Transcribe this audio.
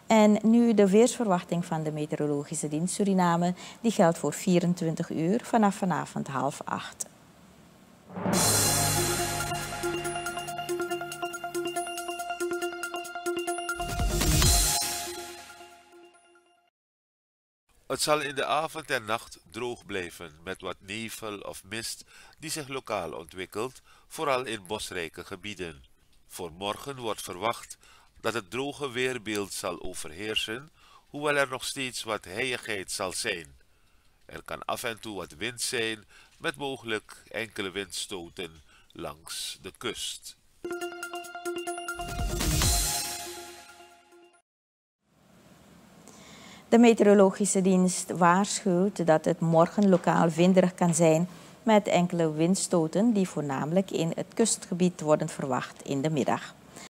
En nu de weersverwachting van de Meteorologische Dienst Suriname. Die geldt voor 24 uur vanaf vanavond 7:30. Het zal in de avond en nacht droog blijven met wat nevel of mist die zich lokaal ontwikkelt, vooral in bosrijke gebieden. Voor morgen wordt verwacht dat het droge weerbeeld zal overheersen, hoewel er nog steeds wat heiïgheid zal zijn. Er kan af en toe wat wind zijn, met mogelijk enkele windstoten langs de kust. De Meteorologische Dienst waarschuwt dat het morgen lokaal winderig kan zijn met enkele windstoten die voornamelijk in het kustgebied worden verwacht in de middag.